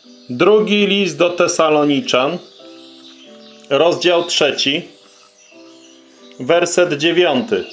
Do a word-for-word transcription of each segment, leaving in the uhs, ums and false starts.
Drugi list do Tesaloniczan, rozdział trzeci, werset dziewiąty.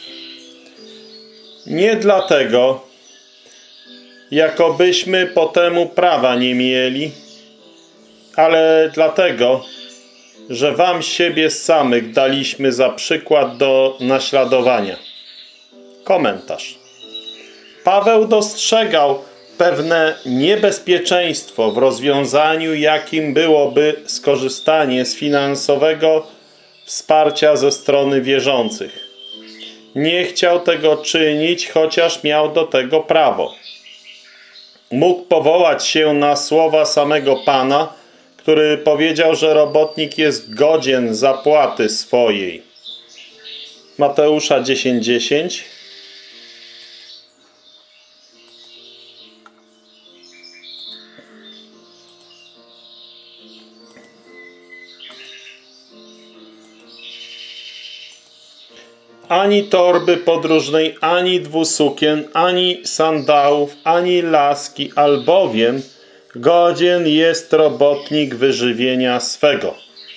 Nie dlatego, jakobyśmy po temu prawa nie mieli, ale dlatego, że wam siebie samych daliśmy za przykład do naśladowania. Komentarz. Paweł dostrzegał pewne niebezpieczeństwo w rozwiązaniu, jakim byłoby skorzystanie z finansowego wsparcia ze strony wierzących. Nie chciał tego czynić, chociaż miał do tego prawo. Mógł powołać się na słowa samego Pana, który powiedział, że robotnik jest godzien zapłaty swojej. Mateusza dziesięć dziesięć. Ani torby podróżnej, ani dwusukien, ani sandałów, ani laski, albowiem godzien jest robotnik wyżywienia swego.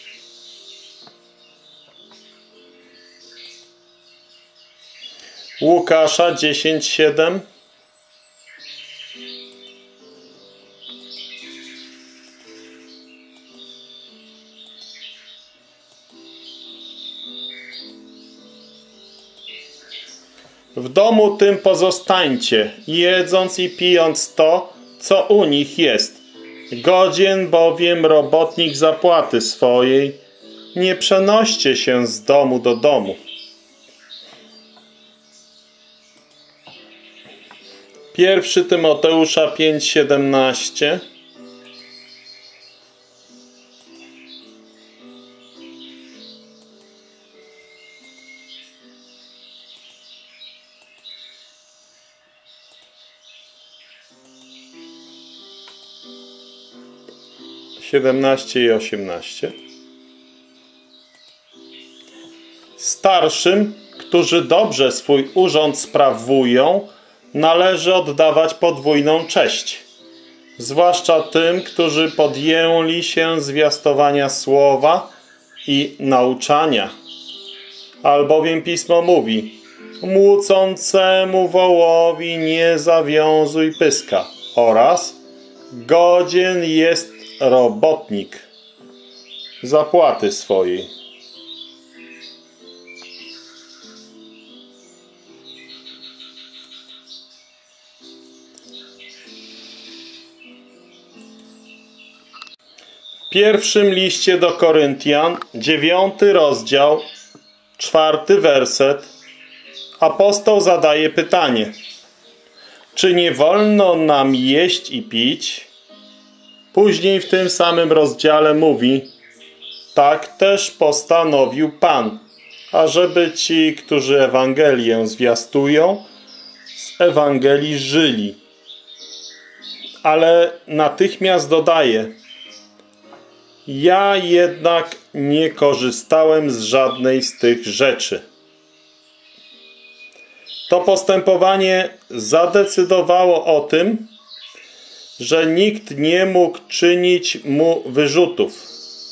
Łukasza dziesięć siedem. W domu tym pozostańcie, jedząc i pijąc to, co u nich jest. Godzien bowiem robotnik zapłaty swojej. Nie przenoście się z domu do domu. Pierwszy Tymoteusza pięć siedemnaście. siedemnaście i osiemnaście. Starszym, którzy dobrze swój urząd sprawują, należy oddawać podwójną cześć, zwłaszcza tym, którzy podjęli się zwiastowania słowa i nauczania. Albowiem Pismo mówi: młócącemu wołowi nie zawiązuj pyska, oraz godzien jest robotnik zapłaty swojej. W pierwszym liście do Koryntian, dziewiąty rozdział, czwarty werset, apostoł zadaje pytanie: czy nie wolno nam jeść i pić? Później w tym samym rozdziale mówi: tak też postanowił Pan, ażeby ci, którzy Ewangelię zwiastują, z Ewangelii żyli. Ale natychmiast dodaje: ja jednak nie korzystałem z żadnej z tych rzeczy. To postępowanie zadecydowało o tym, że nikt nie mógł czynić mu wyrzutów.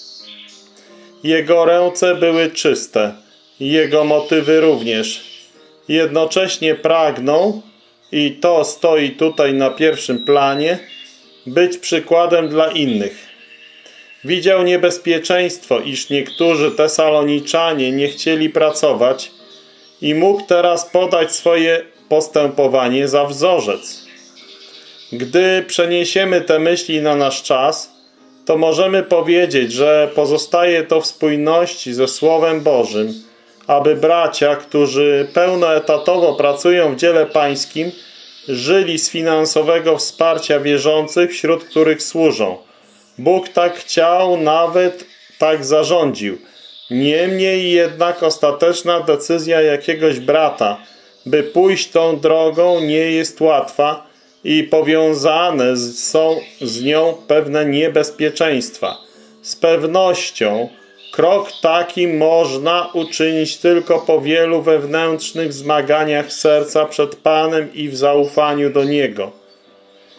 Jego ręce były czyste, jego motywy również. Jednocześnie pragnął, i to stoi tutaj na pierwszym planie, być przykładem dla innych. Widział niebezpieczeństwo, iż niektórzy Tesaloniczanie nie chcieli pracować i mógł teraz podać swoje postępowanie za wzorzec. Gdy przeniesiemy te myśli na nasz czas, to możemy powiedzieć, że pozostaje to w spójności ze Słowem Bożym, aby bracia, którzy pełnoetatowo pracują w dziele pańskim, żyli z finansowego wsparcia wierzących, wśród których służą. Bóg tak chciał, nawet tak zarządził. Niemniej jednak ostateczna decyzja jakiegoś brata, by pójść tą drogą, nie jest łatwa i powiązane są z nią pewne niebezpieczeństwa. Z pewnością krok taki można uczynić tylko po wielu wewnętrznych zmaganiach serca przed Panem i w zaufaniu do Niego.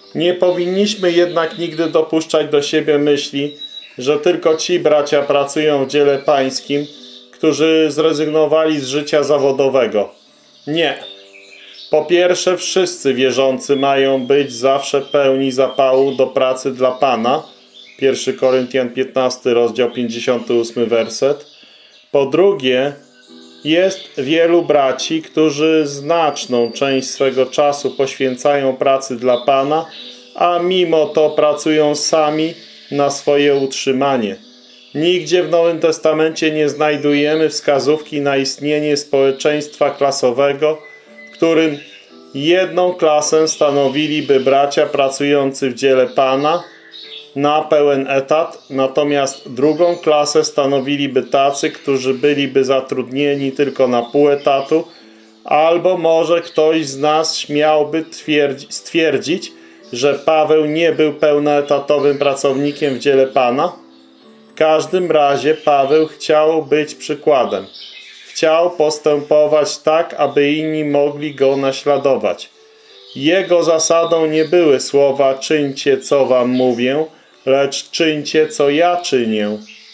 Nie powinniśmy jednak nigdy dopuszczać do siebie myśli, że tylko ci bracia pracują w dziele pańskim, którzy zrezygnowali z życia zawodowego. Nie. Po pierwsze, wszyscy wierzący mają być zawsze pełni zapału do pracy dla Pana. pierwszy Koryntian piętnasty, rozdział pięćdziesiąty ósmy werset. Po drugie, jest wielu braci, którzy znaczną część swego czasu poświęcają pracy dla Pana, a mimo to pracują sami na swoje utrzymanie. Nigdzie w Nowym Testamencie nie znajdujemy wskazówki na istnienie społeczeństwa klasowego, w którym jedną klasę stanowiliby bracia pracujący w dziele Pana na pełen etat, natomiast drugą klasę stanowiliby tacy, którzy byliby zatrudnieni tylko na pół etatu, albo może ktoś z nas śmiałby stwierdzić, że Paweł nie był pełnoetatowym pracownikiem w dziele Pana? W każdym razie Paweł chciał być przykładem. Chciał postępować tak, aby inni mogli go naśladować. Jego zasadą nie były słowa czyńcie, co wam mówię, lecz czyńcie, co ja czynię.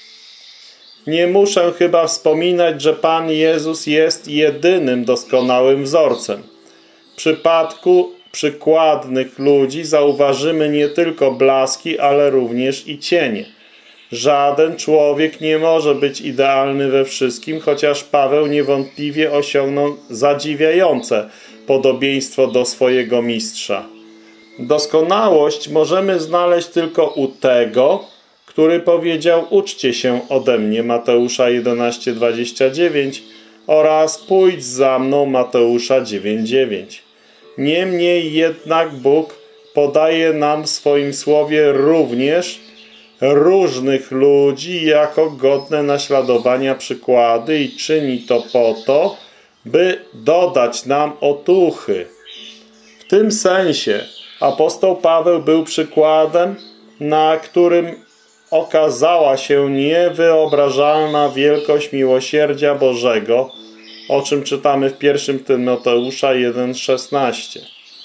Nie muszę chyba wspominać, że Pan Jezus jest jedynym doskonałym wzorcem. W przypadku przykładnych ludzi zauważymy nie tylko blaski, ale również i cienie. Żaden człowiek nie może być idealny we wszystkim, chociaż Paweł niewątpliwie osiągnął zadziwiające podobieństwo do swojego mistrza. Doskonałość możemy znaleźć tylko u tego, który powiedział: uczcie się ode mnie, Mateusza jedenaście, dwadzieścia dziewięć, oraz pójdź za mną, Mateusza dziewięć, dziewięć. Niemniej jednak Bóg podaje nam w swoim słowie również różnych ludzi jako godne naśladowania przykłady i czyni to po to, by dodać nam otuchy. W tym sensie apostoł Paweł był przykładem, na którym okazała się niewyobrażalna wielkość miłosierdzia Bożego, o czym czytamy w pierwszym Tymoteusza jeden, szesnaście.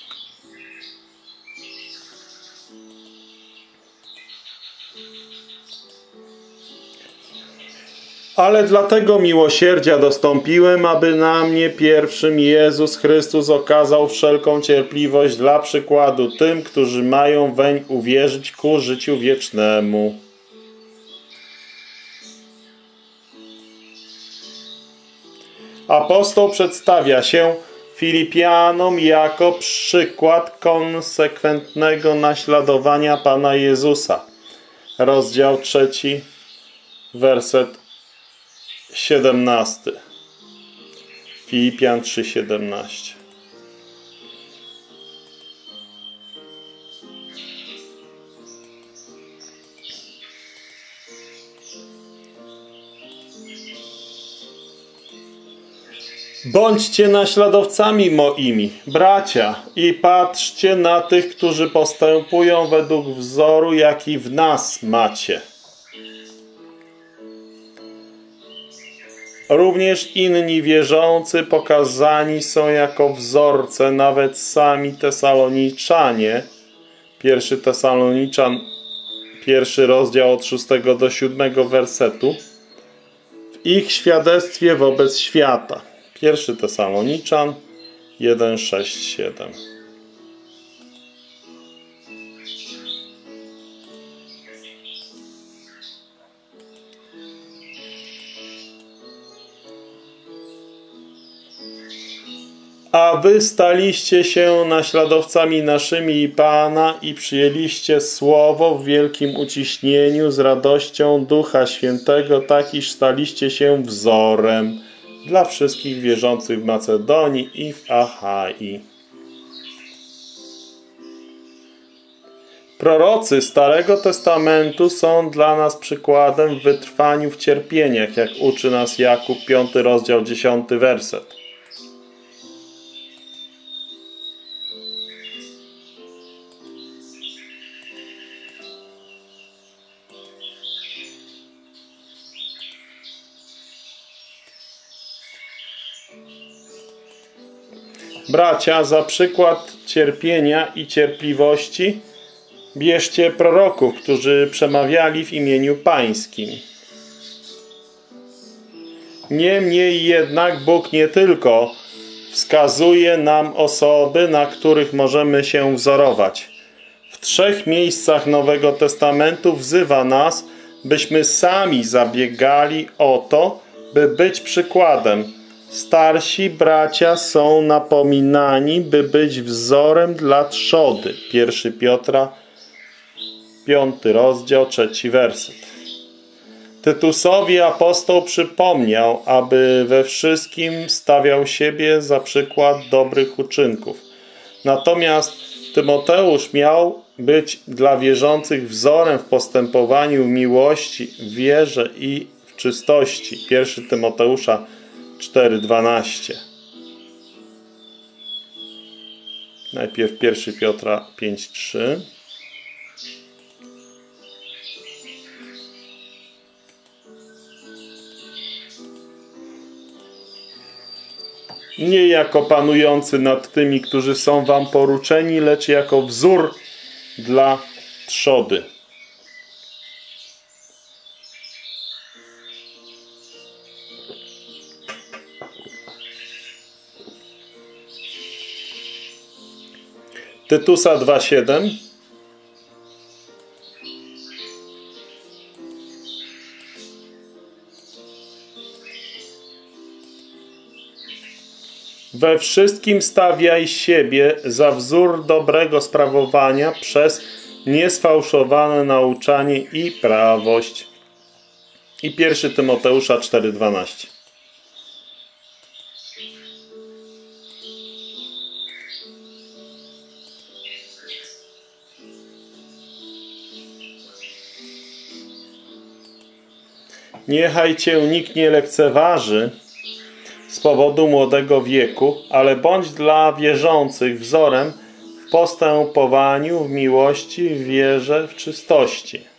Ale dlatego miłosierdzia dostąpiłem, aby na mnie pierwszym Jezus Chrystus okazał wszelką cierpliwość dla przykładu tym, którzy mają weń uwierzyć ku życiu wiecznemu. Apostoł przedstawia się Filipianom jako przykład konsekwentnego naśladowania Pana Jezusa. Rozdział trzeci, werset siedemnasty. Filipian trzy, siedemnaście. Bądźcie naśladowcami moimi, bracia, i patrzcie na tych, którzy postępują według wzoru, jaki w nas macie. Również inni wierzący pokazani są jako wzorce, nawet sami Tesaloniczanie. Pierwszy Tesaloniczan, pierwszy rozdział od szóstego do siódmego wersetu. W ich świadectwie wobec świata. Pierwszy Tesaloniczan jeden, sześć, siedem. A wy staliście się naśladowcami naszymi i Pana i przyjęliście słowo w wielkim uciśnieniu z radością Ducha Świętego, tak iż staliście się wzorem dla wszystkich wierzących w Macedonii i w Achai. Prorocy Starego Testamentu są dla nas przykładem w wytrwaniu w cierpieniach, jak uczy nas Jakub, piąty rozdział, dziesiąty werset. Bracia, za przykład cierpienia i cierpliwości bierzcie proroków, którzy przemawiali w imieniu Pańskim. Niemniej jednak Bóg nie tylko wskazuje nam osoby, na których możemy się wzorować. W trzech miejscach Nowego Testamentu wzywa nas, byśmy sami zabiegali o to, by być przykładem. Starsi bracia są napominani, by być wzorem dla trzody. Pierwszy Piotra, piąty rozdział, trzeci werset. Tytusowi apostoł przypomniał, aby we wszystkim stawiał siebie za przykład dobrych uczynków. Natomiast Tymoteusz miał być dla wierzących wzorem w postępowaniu w miłości, w wierze i w czystości. Pierwszy Tymoteusza cztery, dwanaście. Najpierw pierwszy Piotra pięć, trzy. Nie jako panujący nad tymi, którzy są wam poruczeni, lecz jako wzór dla trzody. Tytusa dwa, siedem. We wszystkim stawiaj siebie za wzór dobrego sprawowania przez niesfałszowane nauczanie i prawość. I pierwszy Tymoteusza cztery, dwanaście. Niechaj cię nikt nie lekceważy z powodu młodego wieku, ale bądź dla wierzących wzorem w postępowaniu, w miłości, w wierze, w czystości.